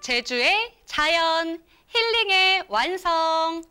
제주의 자연, 힐링의 완성.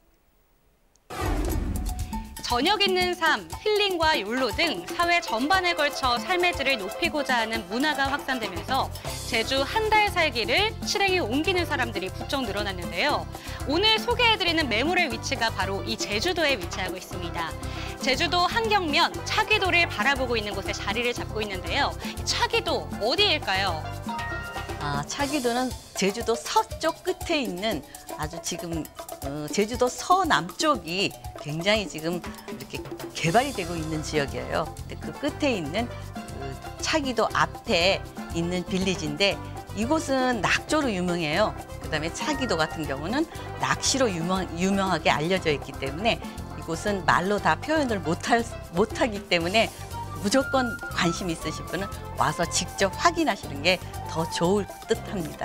저녁 있는 삶, 힐링과 욜로 등 사회 전반에 걸쳐 삶의 질을 높이고자 하는 문화가 확산되면서 제주 한 달 살기를 실행에 옮기는 사람들이 부쩍 늘어났는데요. 오늘 소개해드리는 매물의 위치가 바로 이 제주도에 위치하고 있습니다. 제주도 한경면 차기도를 바라보고 있는 곳에 자리를 잡고 있는데요. 차기도 어디일까요? 차기도는 제주도 서쪽 끝에 있는 아주 지금 제주도 서남쪽이 굉장히 지금 이렇게 개발이 되고 있는 지역이에요. 근데 그 끝에 있는 그 차기도 앞에 있는 빌리지인데 이곳은 낙조로 유명해요. 그다음에 차기도 같은 경우는 낚시로 유명하게 알려져 있기 때문에 이곳은 말로 다 표현을 못하기 때문에 무조건 관심 있으신 분은 와서 직접 확인하시는 게 더 좋을 듯합니다.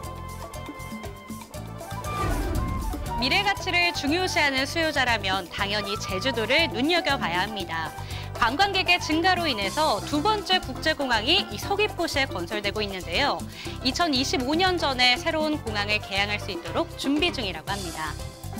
미래 가치를 중요시하는 수요자라면 당연히 제주도를 눈여겨봐야 합니다. 관광객의 증가로 인해서 두 번째 국제공항이 이 서귀포시에 건설되고 있는데요. 2025년 전에 새로운 공항을 개항할 수 있도록 준비 중이라고 합니다.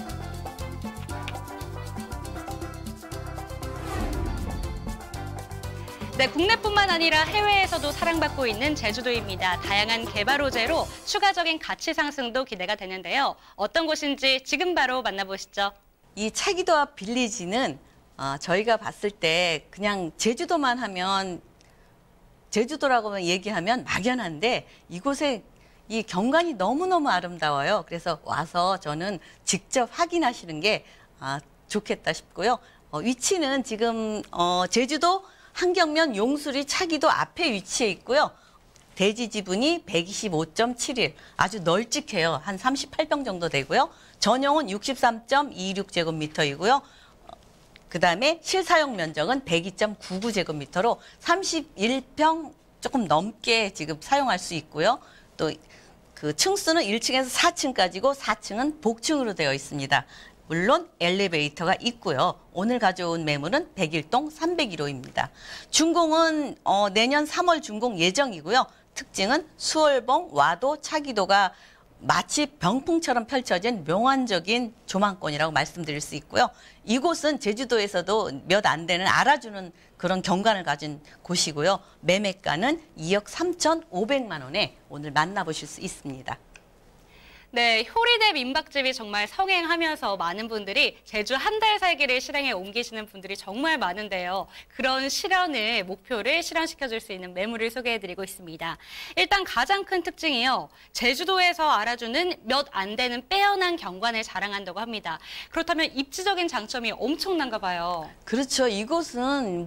네, 국내뿐만 아니라 해외에서도 사랑받고 있는 제주도입니다. 다양한 개발 호재로 추가적인 가치 상승도 기대가 되는데요. 어떤 곳인지 지금 바로 만나보시죠. 이 차기도 앞 빌리지는 저희가 봤을 때 그냥 제주도만 하면 제주도라고만 얘기하면 막연한데 이곳에 이 경관이 너무너무 아름다워요. 그래서 와서 저는 직접 확인하시는 게 좋겠다 싶고요. 위치는 지금 제주도 한경면 용수리 차기도 앞에 위치해 있고요. 대지 지분이 125.71, 아주 널찍해요. 한 38평 정도 되고요. 전용은 63.26제곱미터이고요. 그다음에 실사용 면적은 102.99제곱미터로 31평 조금 넘게 지금 사용할 수 있고요. 또 그 층수는 1층에서 4층까지고 4층은 복층으로 되어 있습니다. 물론 엘리베이터가 있고요. 오늘 가져온 매물은 101동 301호입니다. 준공은 내년 3월 준공 예정이고요. 특징은 수월봉, 와도, 차기도가 마치 병풍처럼 펼쳐진 몽환적인 조망권이라고 말씀드릴 수 있고요. 이곳은 제주도에서도 몇 안 되는 알아주는 그런 경관을 가진 곳이고요. 매매가는 2억 3,500만 원에 오늘 만나보실 수 있습니다. 네, 효리대 민박집이 정말 성행하면서 많은 분들이 제주 한 달 살기를 실행에 옮기시는 분들이 정말 많은데요. 그런 실현을, 목표를 실현시켜줄 수 있는 매물을 소개해드리고 있습니다. 일단 가장 큰 특징이요. 제주도에서 알아주는 몇 안 되는 빼어난 경관을 자랑한다고 합니다. 그렇다면 입지적인 장점이 엄청난가 봐요. 그렇죠. 이곳은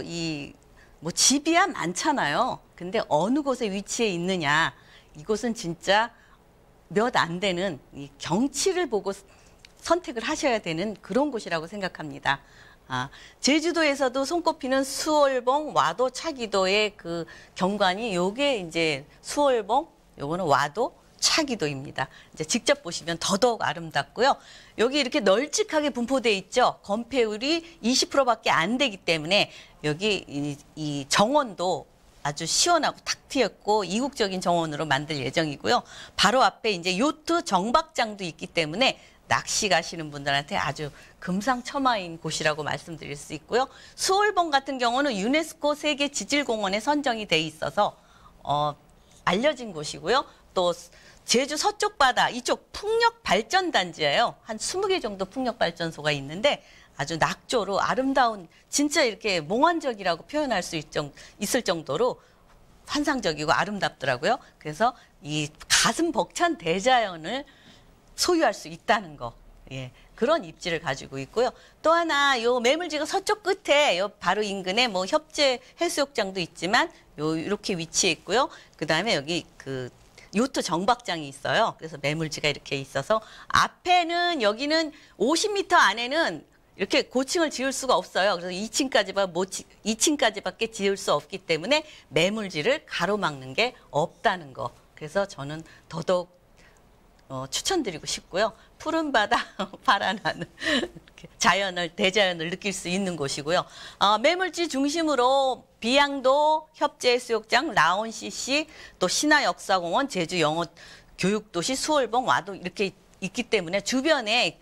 집이야 많잖아요. 근데 어느 곳에 위치해 있느냐. 이곳은 진짜 몇 안 되는 이 경치를 보고 선택을 하셔야 되는 그런 곳이라고 생각합니다. 제주도에서도 손꼽히는 수월봉, 와도, 차기도의 그 경관이 요게 이제 수월봉, 요거는 와도, 차기도입니다. 이제 직접 보시면 더더욱 아름답고요. 여기 이렇게 널찍하게 분포되어 있죠. 건폐율이 20%밖에 안 되기 때문에 여기 이 정원도 아주 시원하고 탁 트였고 이국적인 정원으로 만들 예정이고요. 바로 앞에 이제 요트 정박장도 있기 때문에 낚시 가시는 분들한테 아주 금상첨화인 곳이라고 말씀드릴 수 있고요. 수월봉 같은 경우는 유네스코 세계 지질공원에 선정이 돼 있어서 알려진 곳이고요. 또 제주 서쪽 바다 이쪽 풍력 발전단지예요. 한 20개 정도 풍력 발전소가 있는데 아주 낙조로 아름다운 진짜 이렇게 몽환적이라고 표현할 수 있을 정도로 환상적이고 아름답더라고요. 그래서 이 가슴 벅찬 대자연을 소유할 수 있다는 거. 예, 그런 입지를 가지고 있고요. 또 하나 요 매물지가 서쪽 끝에 요 바로 인근에 뭐 협재 해수욕장도 있지만 요 이렇게 위치해 있고요. 그다음에 여기 그 요트 정박장이 있어요. 그래서 매물지가 이렇게 있어서 앞에는 여기는 50m 안에는 이렇게 고층을 지을 수가 없어요. 그래서 2층까지밖에 지을 수 없기 때문에 매물지를 가로막는 게 없다는 거. 그래서 저는 더더욱 추천드리고 싶고요. 푸른 바다, 파란 하늘, 대자연을 느낄 수 있는 곳이고요. 매물지 중심으로 비양도, 협재해수욕장, 라온CC, 또 신화역사공원, 제주 교육도시 수월봉, 와도 이렇게 있기 때문에 주변에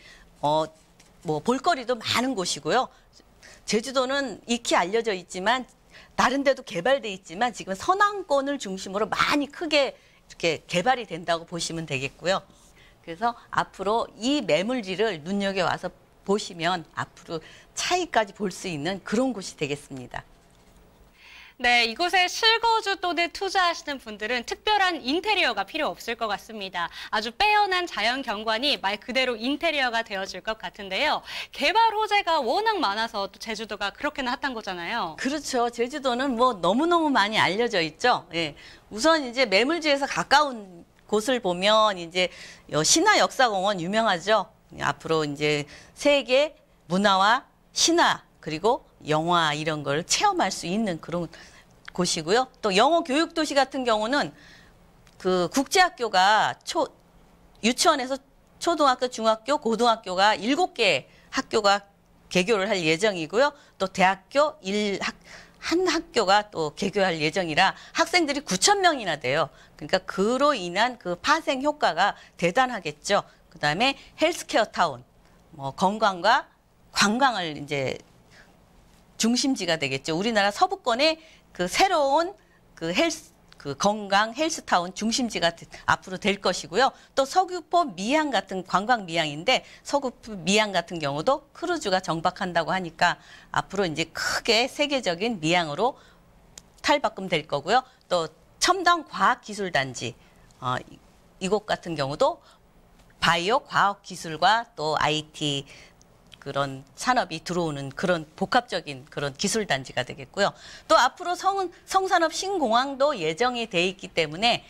뭐 볼거리도 많은 곳이고요. 제주도는 익히 알려져 있지만 다른 데도 개발돼 있지만 지금 서남권을 중심으로 많이 크게 이렇게 개발이 된다고 보시면 되겠고요. 그래서 앞으로 이 매물지를 눈여겨와서 보시면 앞으로 차이까지 볼 수 있는 그런 곳이 되겠습니다. 네, 이곳에 실거주 또는 투자하시는 분들은 특별한 인테리어가 필요 없을 것 같습니다. 아주 빼어난 자연 경관이 말 그대로 인테리어가 되어질 것 같은데요. 개발 호재가 워낙 많아서 또 제주도가 그렇게나 핫한 거잖아요. 그렇죠. 제주도는 뭐 너무너무 많이 알려져 있죠. 예. 우선 이제 매물지에서 가까운 곳을 보면 이제 신화역사공원 유명하죠. 앞으로 이제 세계 문화와 신화 그리고 영화 이런 걸 체험할 수 있는 그런 곳이고요. 또 영어 교육도시 같은 경우는 그 국제학교가 유치원에서 초등학교, 중학교, 고등학교가 7개 학교가 개교를 할 예정이고요. 또 대학교 한 학교가 또 개교할 예정이라 학생들이 9,000명이나 돼요. 그러니까 그로 인한 그 파생 효과가 대단하겠죠. 그다음에 헬스케어 타운, 뭐 건강과 관광을 이제 중심지가 되겠죠. 우리나라 서부권의 그 새로운 그 건강 헬스타운 중심지가 앞으로 될 것이고요. 또 서귀포 미양 같은 관광 미양인데 서귀포 미양 같은 경우도 크루즈가 정박한다고 하니까 앞으로 이제 크게 세계적인 미양으로 탈바꿈될 거고요. 또 첨단 과학기술단지 이곳 같은 경우도 바이오 과학기술과 또 IT 그런 산업이 들어오는 그런 복합적인 그런 기술단지가 되겠고요. 또 앞으로 성산업 신공항도 예정이 돼 있기 때문에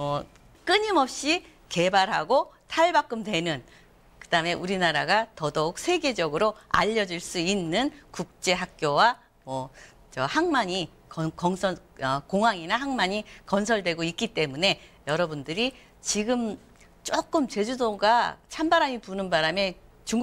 끊임없이 개발하고 탈바꿈되는 그다음에 우리나라가 더더욱 세계적으로 알려질 수 있는 국제학교와 항만이 공항이나 항만이 건설되고 있기 때문에 여러분들이 지금 조금 제주도가 찬바람이 부는 바람에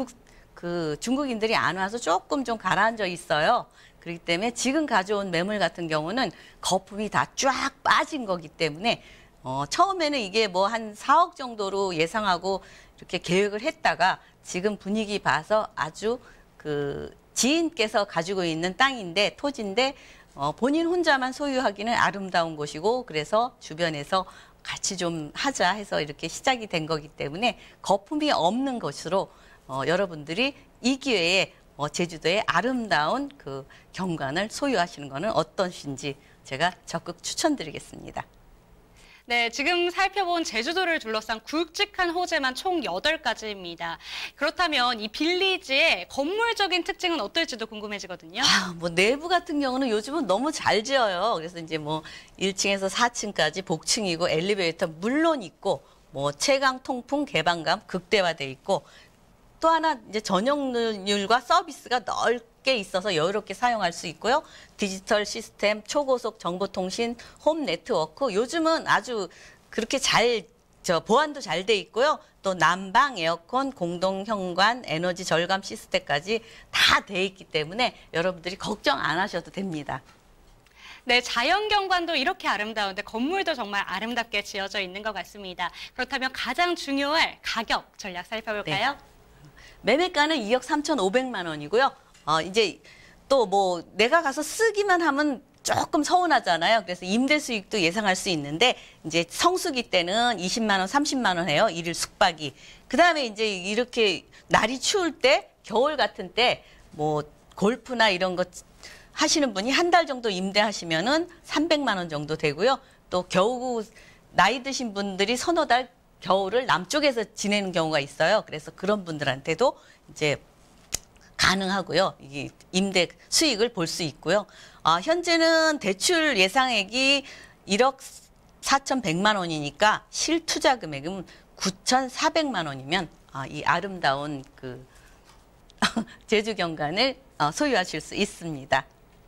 중국인들이 안 와서 조금 좀 가라앉아 있어요. 그렇기 때문에 지금 가져온 매물 같은 경우는 거품이 다 쫙 빠진 거기 때문에 처음에는 이게 뭐 한 4억 정도로 예상하고 이렇게 계획을 했다가 지금 분위기 봐서 아주 그 지인께서 가지고 있는 땅인데 토지인데 본인 혼자만 소유하기는 아름다운 곳이고 그래서 주변에서 같이 좀 하자 해서 이렇게 시작이 된 거기 때문에 거품이 없는 것으로 여러분들이 이 기회에 제주도의 아름다운 그 경관을 소유하시는 것은 어떠신지 제가 적극 추천드리겠습니다. 네, 지금 살펴본 제주도를 둘러싼 굵직한 호재만 총 8가지입니다. 그렇다면 이 빌리지의 건물적인 특징은 어떨지도 궁금해지거든요. 뭐 내부 같은 경우는 요즘은 너무 잘 지어요. 그래서 이제 뭐 1층에서 4층까지 복층이고 엘리베이터 물론 있고 뭐 채광, 통풍, 개방감 극대화돼 있고 또 하나 이제 전용률과 서비스가 넓게 있어서 여유롭게 사용할 수 있고요. 디지털 시스템, 초고속 정보통신, 홈 네트워크 요즘은 아주 그렇게 보안도 잘 돼 있고요. 또 난방, 에어컨, 공동 현관, 에너지 절감 시스템까지 다 돼 있기 때문에 여러분들이 걱정 안 하셔도 됩니다. 네, 자연 경관도 이렇게 아름다운데 건물도 정말 아름답게 지어져 있는 것 같습니다. 그렇다면 가장 중요할 가격 전략 살펴볼까요? 네. 매매가는 2억 3,500만 원이고요. 이제 또 뭐 내가 가서 쓰기만 하면 조금 서운하잖아요. 그래서 임대 수익도 예상할 수 있는데 이제 성수기 때는 20만 원, 30만 원 해요. 일일 숙박이. 그다음에 이제 이렇게 날이 추울 때 겨울 같은 때 뭐 골프나 이런 거 하시는 분이 한 달 정도 임대하시면은 300만 원 정도 되고요. 또 겨우 나이 드신 분들이 서너 달 겨울을 남쪽에서 지내는 경우가 있어요. 그래서 그런 분들한테도 이제 가능하고요. 이게 임대 수익을 볼 수 있고요. 현재는 대출 예상액이 1억 4,100만 원이니까 실투자 금액은 9,400만 원이면 이 아름다운 그 제주 경관을 소유하실 수 있습니다.